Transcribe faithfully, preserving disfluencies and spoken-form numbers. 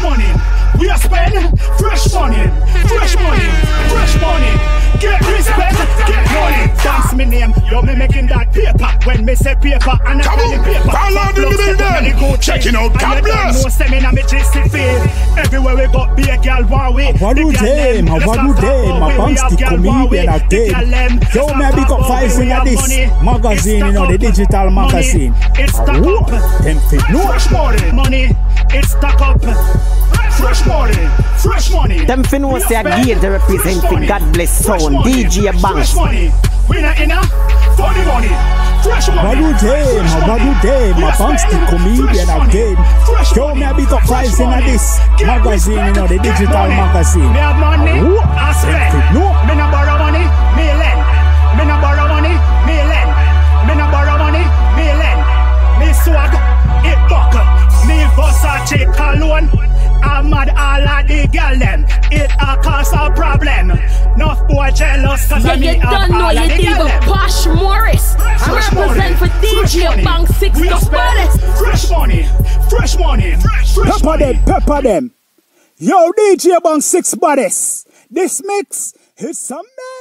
money. We are spend fresh money, fresh money, fresh money. Get respect, get money. Dance me name, yo me making that paper. When me say paper, and I tell you paper. Follow the building, checking out, God bless. No seminar, me J C feel. Everywhere we go, be a girl one way. What do they? What do they? My banks the comedian again. Yo me big up files in this magazine, you know the digital magazine. It's stuck up. Them fit no fresh money, money. It's stuck up. Fresh money, fresh money. Them fin was say Gyal to represent the God bless sound. Deejay Banks. Fresh money. We not in a funny money. Fresh money. What do they? What do they? My banks the comedian again. Yo me big up files in this magazine, you know the digital magazine. Me have money, I spend. No. Me no borrow money, me lend. Me no borrow money, me lend. Me no borrow money, me lend. Me swag, it buckle. Me Versace cologne. I'm mad all of the girl them. It a cause a problem. Enough boy jealous cause yeah, I me you don't know you dig up Posh Morris. I represent for Deejay Bank six the baddest. Fresh money, fresh money, fresh pepper money. them, pepper them. Yo, Deejay Bank six baddest. This mix is some